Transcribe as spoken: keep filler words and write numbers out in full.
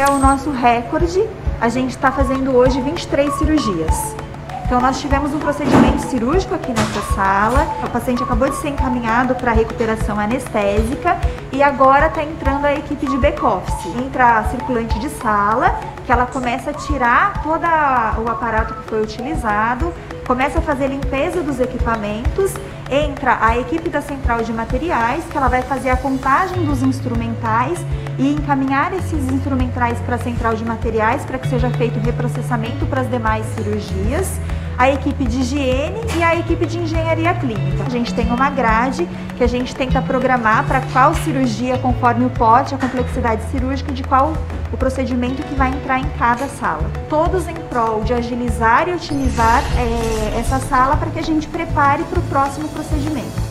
é o nosso recorde. A gente está fazendo hoje vinte e três cirurgias. Então nós tivemos um procedimento cirúrgico aqui nessa sala, o paciente acabou de ser encaminhado para recuperação anestésica e agora está entrando a equipe de back-office. Entra a circulante de sala, que ela começa a tirar todo o aparato que foi utilizado, começa a fazer limpeza dos equipamentos, entra a equipe da central de materiais, que ela vai fazer a contagem dos instrumentais e encaminhar esses instrumentais para a central de materiais para que seja feito o reprocessamento para as demais cirurgias, a equipe de higiene e a equipe de engenharia clínica. A gente tem uma grade que a gente tenta programar para qual cirurgia, conforme o pote, a complexidade cirúrgica, de qual o procedimento que vai entrar em cada sala. Todos em prol de agilizar e otimizar é, essa sala para que a gente prepare para o próximo procedimento.